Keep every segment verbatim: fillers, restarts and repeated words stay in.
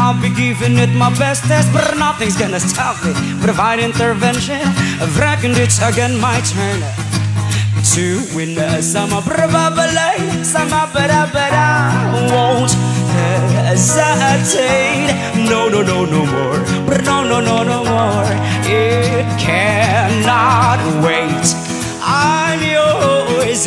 I'll be giving it my bestest, but nothing's gonna stop me. Provide intervention, I've reckoned it's again my turn to win some Mabulay, some Mabulay. Won't hesitate, no, no, no, no more, but no, no, no, no more. It cannot wait. I'm yours.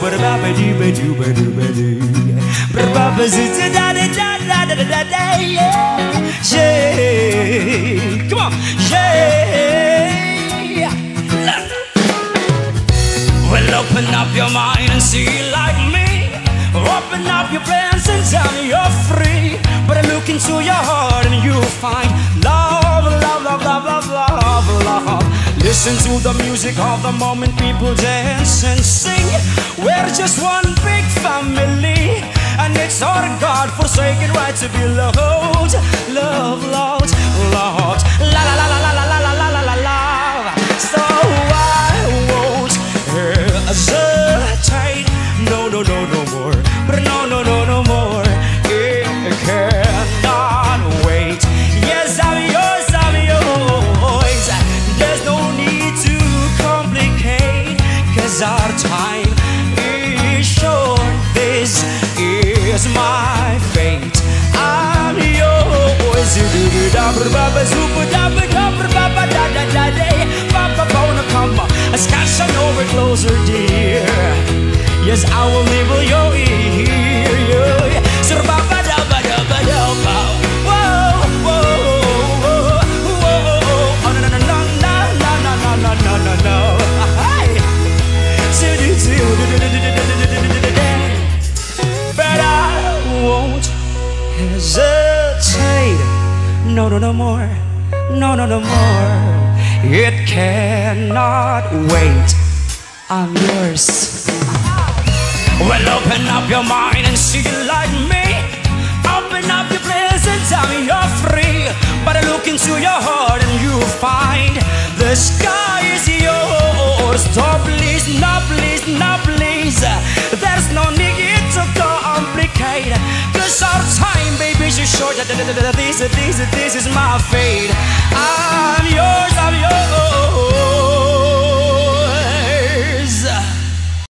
Yeah. Come on, yeah. Well, open up your mind and see like me. Open up your plans and tell me you're free. But I look into your heart and you'll find love, love, love, love, love, love, love. Listen to the music of the moment, people dance and sing. We're just one big family, and it's our God-forsaken right to be loved, love, loved, loved. La la la la la la la la la la la. So I won't hesitate. No, no, no, no more. But no, no, no, no more. It cannot wait. Yes, I'm yours, I'm yours. There's no need to complicate, 'cause our time is short. This is my fate. I'm yours. Scotch on over closer, dear. Yes, I will nibble your ear. So ba ba da ba da ba da ba. Whoa, whoa, whoa. Oh no no no no no no no no no no no. Hey. But I won't hesitate. No no no more. No no no more. It cannot wait. I'm yours. Well, open up your mind and see like me. Open up your plans and tell me you're free. But I look into your heart and you'll find the sky is yours. So please, no please, no please. There's no need to complicate, 'cause our time, baby, is short. This, this, this is my fate. I'm yours, I'm yours.